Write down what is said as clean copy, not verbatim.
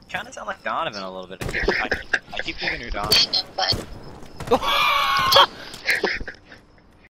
kind of sound like Donovan a little bit. I keep thinking you're Donovan. I'm fine.